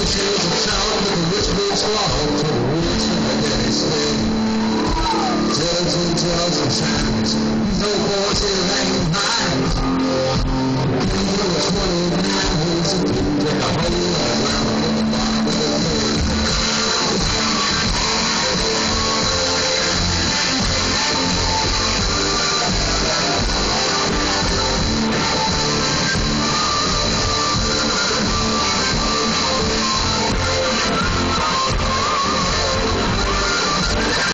tales of town with the rich boy squad.